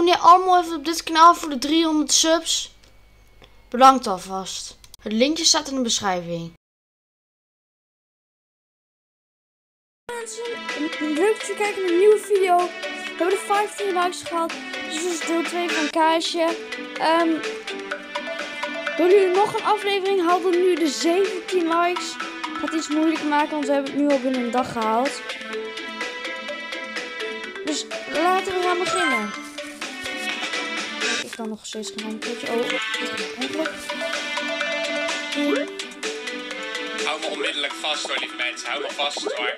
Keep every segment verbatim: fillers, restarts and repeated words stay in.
abonneer allemaal even op dit kanaal voor de driehonderd subs. Bedankt alvast. Het linkje staat in de beschrijving. Leuk dat je kijkt naar een nieuwe video. We hebben de vijftien likes gehad. Dus dit is deel twee van Kaasje. Um, Willen jullie nog een aflevering? Haalden nu de zeventien likes. Gaat iets moeilijk maken, want we hebben het nu al binnen een dag gehaald. Dus laten we gaan beginnen. Ik kan nog steeds geen handje. Oh, ongeluk. Hou me onmiddellijk vast hoor, lieve mensen. Hou me vast hoor.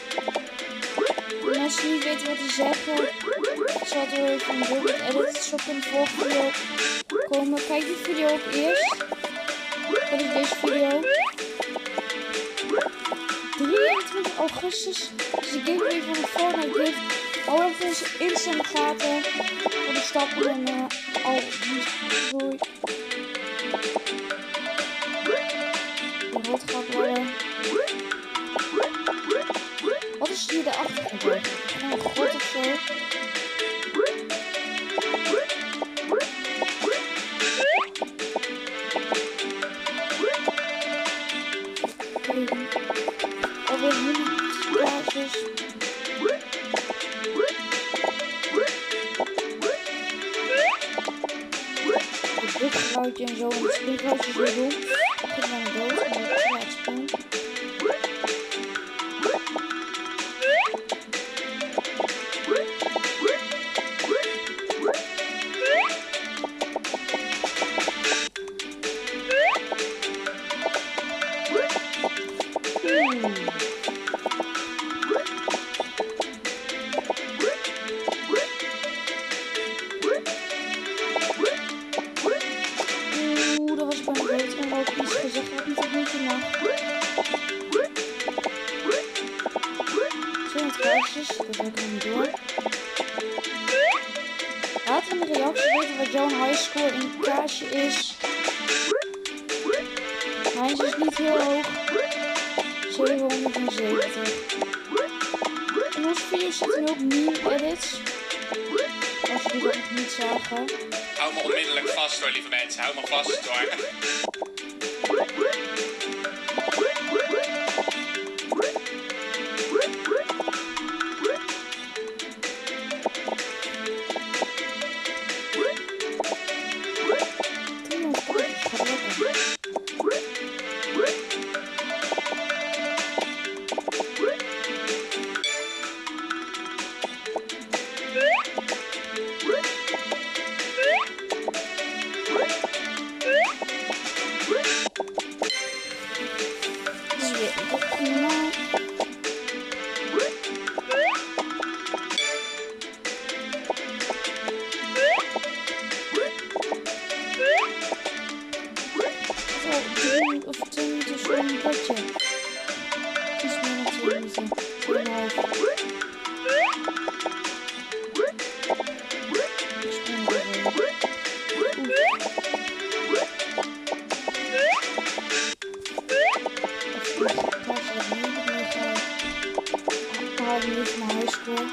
De mensen die niet weten wat die zeggen, ik zal het wel even doen met edits op een volgende video komen. Kijk die video op eerst. Wat is deze video? drieëntwintig augustus is de giveaway van de Fortnite gift. Hou even onze Insta in de gaten voor de stappen en uh, al die doei. De rot gaat worden. Wat is hier de achtergrond? Een god of zo. Alweer niet basis. Het bruggeluidje en zo en het springgeluidje zo doen. Ik ga naar de dood en ik ga het springen. Oeh, dat was bijna dood en ook iets gezegd wat niet op niet mag. tweehonderd kruisjes, dat wil ik nog niet door. Laat in de reactie weten wat jouw highscore in Kaasje is. Mijn is niet heel hoog. zevenhonderdzeventig. In onze video zitten ook meme edits. Als jullie dat nog niet zagen. Hou me onmiddellijk vast hoor, lieve mensen. Hou me vast hoor. Of twee minuten voor een potje. Iets meer dan twee minuten. tweeënhalf. Ik spring erin. Even kijken wat ik nu mee ga. Ik haal nu even mijn highscore.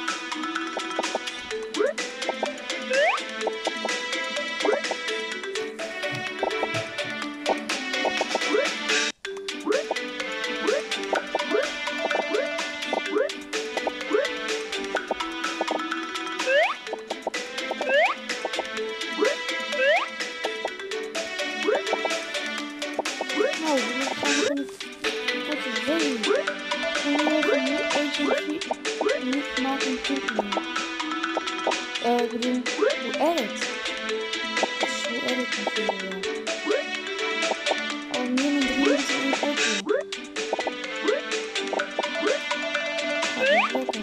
Nou, we gaan een potje twee. En nu hebben we nu eentje niet maken een tekening. Eh, ik bedoel, hoe edit? Dus hoe edit een video? Al meer dan drie minuten in een potje. Gaat niet lukken.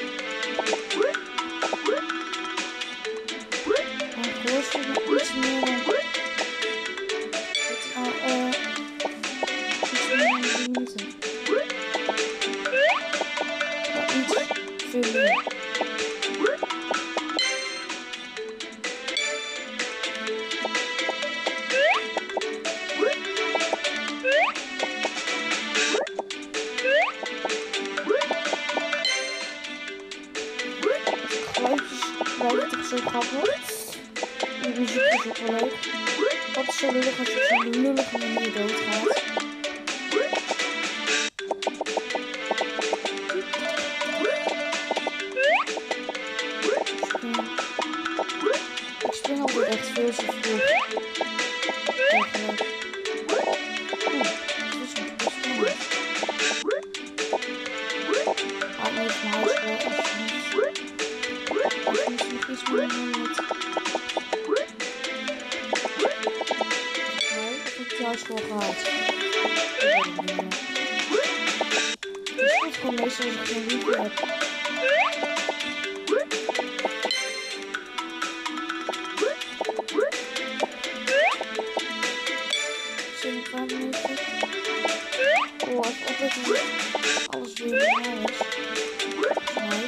Maar geloof ik nog iets meer dan... Oh, eh... iets meer dan drie minuten. Ja, iets veel meer. Geluidjes lijken toch zo grappig. wel leuk. Wat is zo lullig als je op zo'n lullige manier doodgaat. Ik spring altijd echt veel te vroeg. Eigenlijk. Oeh, dat is een best spannend. Ga ik nu even naar huis voor, alsjeblieft. Ik moet nog iets meer doen met... Nee, ik heb die huis gewoon gehaald. Dat weet ik niet meer. Het is goed gewoon meestal als ik geen wifi heb. Oh, ik heb altijd alles weer in huis. Nee.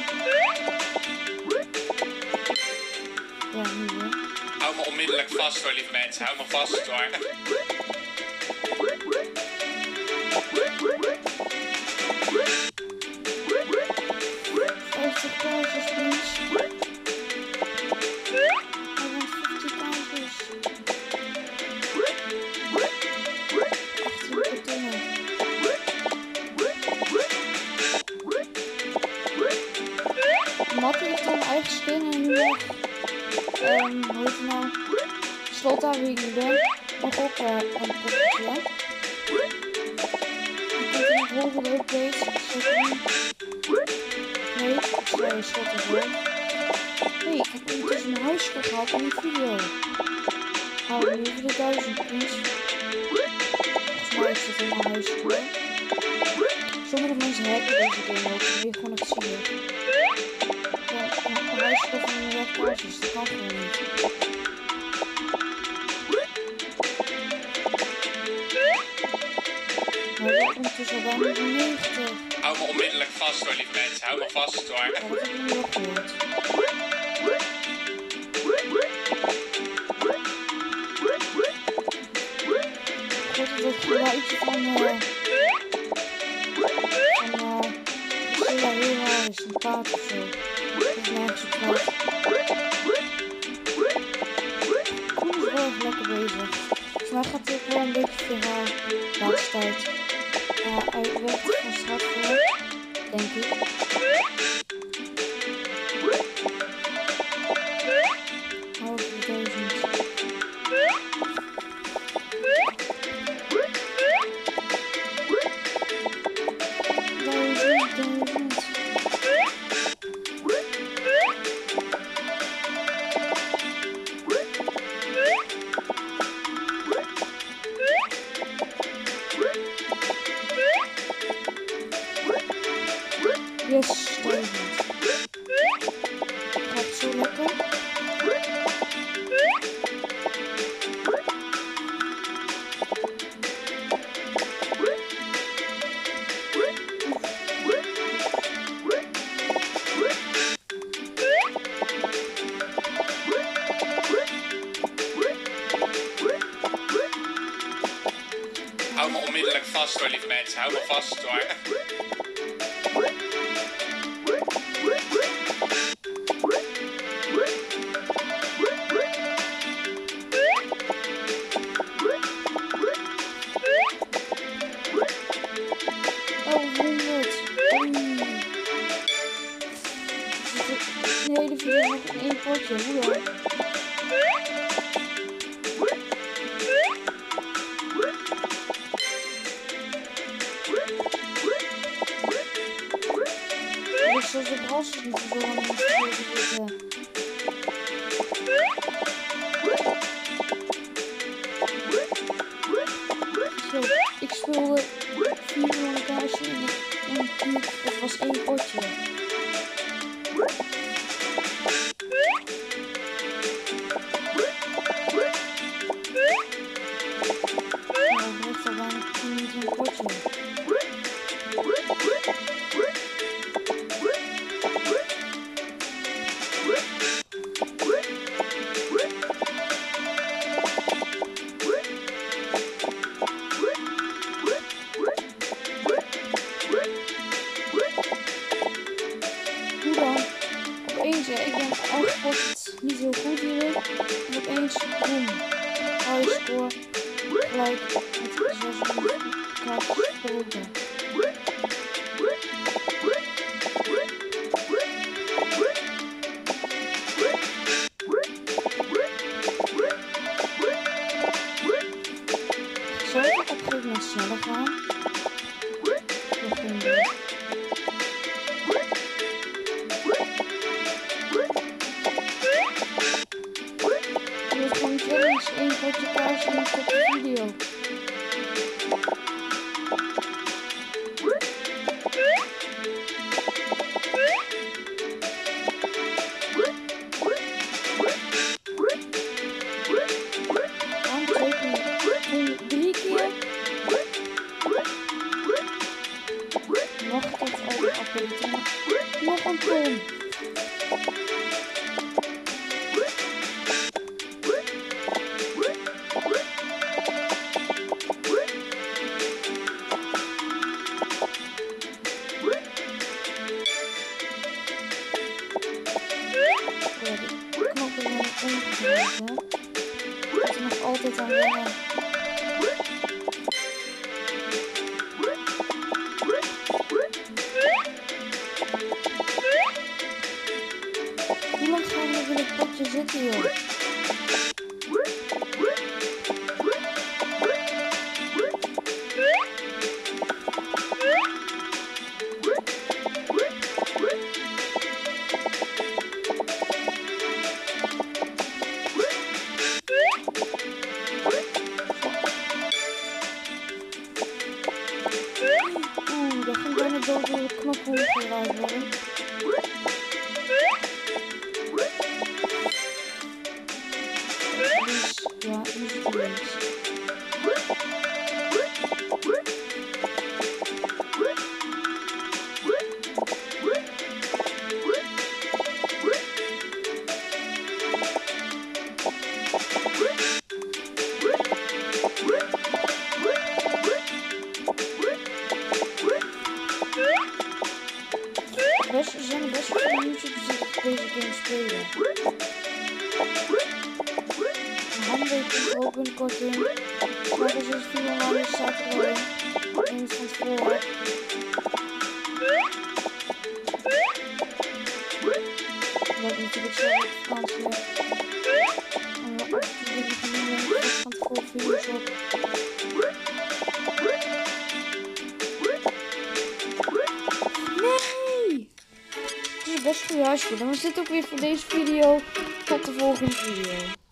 Ja, nu weer. Hou me onmiddellijk vast hoor, lieve mensen. Hou me vast hoor. vijftig kaartjes, please. I want fifty kaartjes. achttien kartonnen. Matt heeft dan eigen skin en nu nog, um, hoe heet het nou, Slotta, wie ik nu ben, nog op uh, een poppetje. Je kunt in de volgende update zetten. Nee, sorry, Slotta weer. Hey, ik heb ondertussen een huisje gehaald in die video. Hou nu even de duizend, please. Volgens mij is dit helemaal een huisje voor. Sommige mensen hacken deze game ook, dan wil je gewoon het zien. Een huisje van een webkaartjes, dat kan gewoon niet. Maar we hebben ondertussen al bijna negentig. Hou me onmiddellijk vast hoor, lieve mensen. Hou me vast hoor. Ja, dat heb ik nu ook gehoord. Ik weet dat het geluidje van uh, van uh, Priscilla heel raar is, een paard of zo. Dat is nergens op gaat. Koen is wel erg lekker bezig. Volgens mij gaat hij ook wel een beetje verhaal de laatste tijd. Ja, hij werkt van straat voor, denk ik. Half duizend. Duizend, duizend. Yes, duizend. Gaat zo lekker. Hou me onmiddellijk vast hoor, lieve mensen. Hou me vast hoor. De hele video nog in één potje, hoe dan? Dus zoals de brassers niet zo lang in de video zitten. Zo, ik speelde vier van een kaarsje in een kuur, dat was één potje. Opeens, ik ben eigenlijk niet heel goed hierin. En opeens, boem. gesproken. Zou ik op een gegeven moment sneller gaan? Nog geen idee. Je wordt gewoon challenge één potje kaas en een tot de video. Drie keer. Nog tot oude apparaten. Nog een ton. De knoppen zijn omgedraaid. Dat is nog altijd aan wennen. Hoe lang gaan we in het potje zitten, joh? Oeh, dat ging bijna dood door de knop omgedraaid worden. Dus, ja, nu zit hij links. Best, er zijn best veel YouTubers die deze game spelen. Handen komt er ook binnenkort in. Maar er is dus video online is staat er in. En van tevoren. Dat ik natuurlijk zelf op vakantie heb. En wat ik natuurlijk van tevoren video's op. Nee! Het is best goed huisje. Dan was dit ook weer voor deze video. Tot de volgende video.